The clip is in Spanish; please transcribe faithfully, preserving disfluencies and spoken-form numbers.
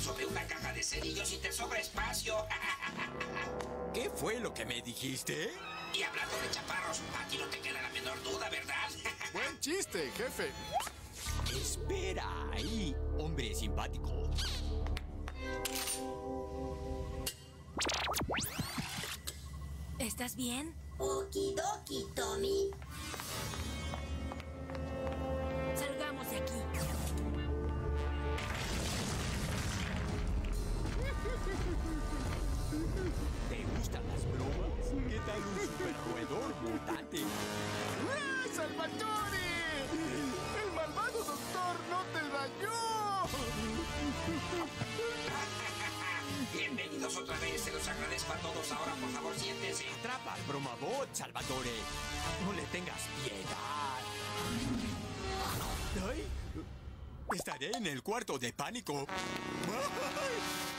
sobre una caja de cerillos y te sobra espacio. ¿Qué fue lo que me dijiste? Y hablando de chaparros, a ti no te queda la menor duda, ¿verdad? Buen chiste, jefe. Espera ahí, hombre simpático. ¿Estás bien? Okidoki, Tommy. Salgamos de aquí. ¿Te gustan las bromas? ¿Qué tal un super roedor mutante? ¡Ah, Salvatore! ¡El malvado doctor no te dañó! Bienvenidos otra vez, se los agradezco a todos. Ahora, por favor, siéntense. Atrapa al bromabot, Salvatore. No le tengas piedad. ¡Ay! Estaré en el cuarto de pánico. ¡Ay!